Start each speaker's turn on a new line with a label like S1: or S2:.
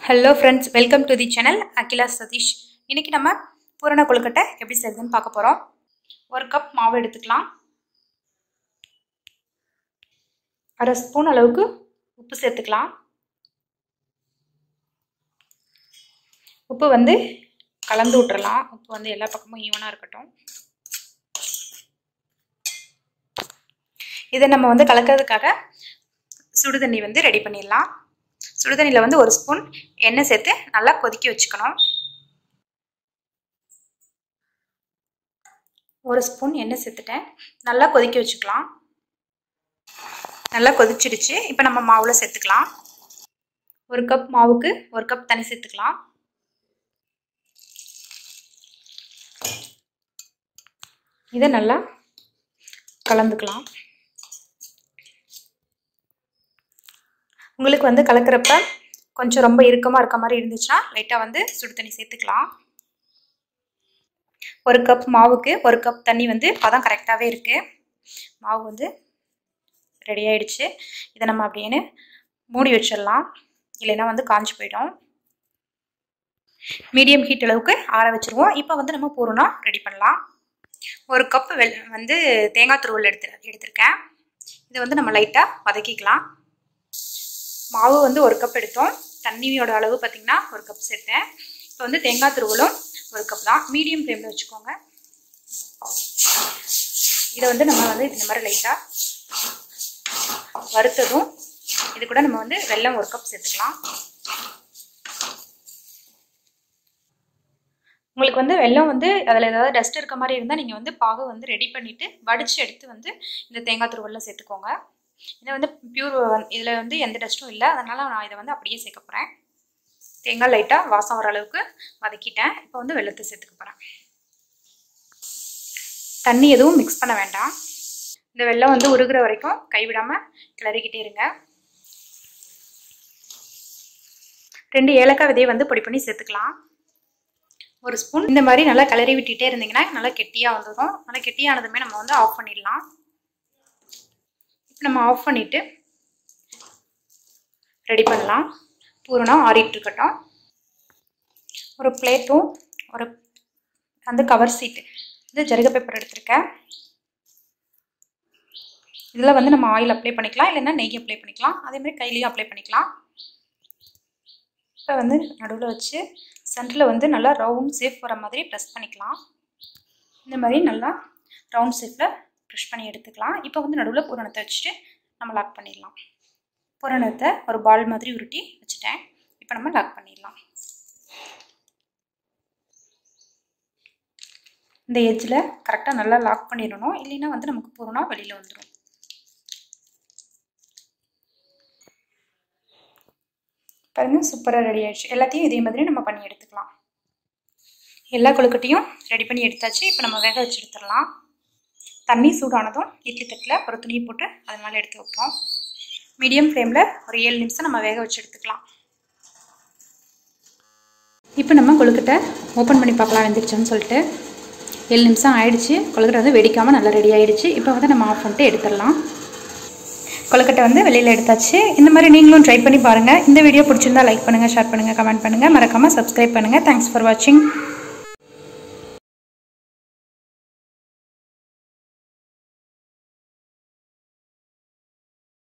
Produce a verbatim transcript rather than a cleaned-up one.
S1: Hello friends, welcome to the channel Akila Satish. இன்னைக்கு நம்ம பூரண கொழுக்கட்டை எப்படி செய்யறதுன்னு பார்க்க போறோம். ஒரு கப் மாவு எடுத்துக்கலாம். அரை ஸ்பூன் அளவுக்கு உப்பு சேர்த்துக்கலாம். உப்பு வந்து கலந்து விட்டுறலாம். உப்பு வந்து எல்லா பக்கமும் ஈவனா இருக்கட்டும். இதை நம்ம வந்து கலக்கிறதுக்காக சுடு தண்ணி வந்து ரெடி பண்ணிடலாம். சுடுதண்ணில வந்து ஒரு ஸ்பூன் எண்ணெய் சேர்த்து நல்லா கொதிக்க வச்சுக்கணும். ஒரு ஸ்பூன் எண்ணெய் சேர்த்துட்டேன். நல்லா கொதிக்க வச்சுக்கலாம். நல்லா கொதிச்சிடுச்சு. இப்போ நம்ம மாவுல சேர்த்துக்கலாம். ஒரு கப் மாவுக்கு ஒரு கப் தண்ணி சேர்த்துக்கலாம். இதை நல்லா கலந்துக்கலாம். உங்களுக்கு வந்து கலக்கிறப்ப கொஞ்சம் ரொம்ப இறுக்கமாக இருக்க மாதிரி இருந்துச்சுன்னா லைட்டாக வந்து சுடு தண்ணி சேர்த்துக்கலாம். ஒரு கப் மாவுக்கு ஒரு கப் தண்ணி வந்து பதம் கரெக்டாகவே இருக்குது. மாவு வந்து ரெடி ஆகிடுச்சு. இதை நம்ம அப்படியே மூடி வச்சிடலாம், இல்லைன்னா வந்து காஞ்சி போயிடும். மீடியம் ஹீட் அளவுக்கு ஆற வச்சுருவோம். இப்போ வந்து நம்ம பூரணா ரெடி பண்ணலாம். ஒரு கப் வெ வந்து தேங்காய் துருவல் எடுத்து எடுத்திருக்கேன். இதை வந்து நம்ம லைட்டாக வதக்கிக்கலாம். மாவு வந்து ஒரு கப் எடுத்தோம். தண்ணியோட அளவு பார்த்திங்கன்னா ஒரு கப் சேர்த்தேன். இப்போ வந்து தேங்காய் துருவலும் ஒரு கப் தான். மீடியம் ஃப்ளேமில் வச்சுக்கோங்க. இதை வந்து நம்ம வந்து இந்த மாதிரி லைட்டாக வறுத்ததும் இது கூட நம்ம வந்து வெல்லம் ஒரு கப் சேர்த்துக்கலாம். உங்களுக்கு வந்து வெல்லம் வந்து அதில் ஏதாவது டஸ்ட் இருக்க மாதிரி இருந்தால் நீங்கள் வந்து பாகு வந்து ரெடி பண்ணிவிட்டு வடித்து எடுத்து வந்து இந்த தேங்காய் துருவலில் சேர்த்துக்கோங்க. இதை வந்து பியூர், இதில் வந்து எந்த டஸ்ட்டும் இல்லை, அதனால் நான் இதை வந்து அப்படியே சேர்க்க போகிறேன். தேங்காய் லைட்டாக வாசம் வர அளவுக்கு வதக்கிட்டேன். இப்போ வந்து வெல்லத்தை சேர்த்துக்க போகிறேன். தண்ணி எதுவும் மிக்ஸ் பண்ண வேண்டாம். இந்த வெல்லம் வந்து உருகிற வரைக்கும் கைவிடாமல் கிளறிக்கிட்டே இருங்க. ரெண்டு ஏலக்காய் விதையை வந்து பொடி பண்ணி சேர்த்துக்கலாம். ஒரு ஸ்பூன். இந்த மாதிரி நல்லா கிளறி விட்டுட்டே இருந்தீங்கன்னா நல்லா கெட்டியாக வந்துடும். நல்லா கெட்டியானதுமே நம்ம வந்து ஆஃப் பண்ணிடலாம். நம்ம ஆஃப் பண்ணிவிட்டு ரெடி பண்ணலாம். பூரணம் ஆறிட்டு இருக்கட்டும். ஒரு பிளேட்டும் ஒரு அந்த கவர் சீட்டு இது ஜருக பேப்பர் எடுத்திருக்கேன். இதில் வந்து நம்ம ஆயில் அப்ளை பண்ணிக்கலாம், இல்லைன்னா நெய் அப்ளை பண்ணிக்கலாம். அதேமாதிரி கையிலையும் அப்ளை பண்ணிக்கலாம். இப்போ வந்து நடுவில் வச்சு சென்டரில் வந்து நல்லா ரவுண்ட் ஷேப் வர மாதிரி ப்ரெஸ் பண்ணிக்கலாம். இந்த மாதிரி நல்லா ரவுண்ட் ஷேப்பில் ப்ரெஷ் பண்ணி எடுத்துக்கலாம். இப்போ வந்து நடுவில் பூரணத்தை வச்சுட்டு நம்ம லாக் பண்ணிடலாம். பூரணத்தை ஒரு பால் மாதிரி உருட்டி வச்சுட்டேன். இப்போ நம்ம லாக் பண்ணிடலாம். இந்த எட்ஜில் கரெக்டாக நல்லா லாக் பண்ணிடணும், இல்லைன்னா வந்து நமக்கு பூரணம் வெளியில் வந்துடும். பாருங்க, சூப்பராக ரெடி ஆயிடுச்சு. எல்லாத்தையும் இதே மாதிரி நம்ம பண்ணி எடுத்துக்கலாம். எல்லா கொழுக்கட்டையும் ரெடி பண்ணி எடுத்தாச்சு. இப்போ நம்ம வேக வச்சு எடுத்துடலாம். தண்ணி சூடானதும் இட்லி தட்டில் ஒரு துணியை போட்டு அது மேலே எடுத்து வைப்போம். மீடியம் ஃப்ளேமில் ஒரு ஏழு நிமிஷம் நம்ம வேக வச்சு எடுத்துக்கலாம். இப்போ நம்ம கொழுக்கட்டை ஓப்பன் பண்ணி பார்க்கலாம் வெந்துருச்சுன்னு சொல்லிட்டு. ஏழு நிமிஷம் ஆயிடுச்சு. கொழுக்கட்டை வந்து வெடிக்காமல் நல்லா ரெடி ஆகிடுச்சு. இப்போ வந்து நம்ம ஆஃப் பண்ணிட்டு எடுத்துடலாம். கொழுக்கட்டை வந்து வெளியில் எடுத்தாச்சு. இந்த மாதிரி நீங்களும் ட்ரை பண்ணி பாருங்கள். இந்த வீடியோ பிடிச்சிருந்தா லைக் பண்ணுங்கள், ஷேர் பண்ணுங்கள், கமெண்ட் பண்ணுங்கள். மறக்காமல் சப்ஸ்கிரைப் பண்ணுங்கள். தேங்க்ஸ் ஃபார் வாட்சிங்.